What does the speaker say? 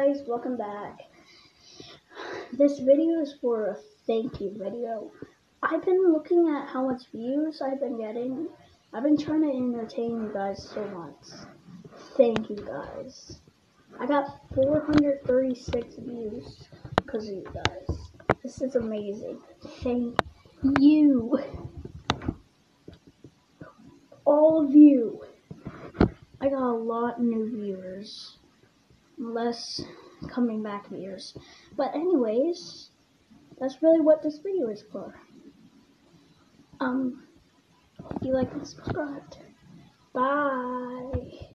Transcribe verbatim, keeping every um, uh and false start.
guys, welcome back. This video is for a thank you video. I've been looking at how much views I've been getting. I've been trying to entertain you guys so much. Thank you guys. I got four hundred thirty-six views because of you guys. This is amazing. Thank you. All of you. I got a lot of new viewers. Less coming back viewers. But anyways, that's really what this video is for. Um, hope you like and subscribed. Bye.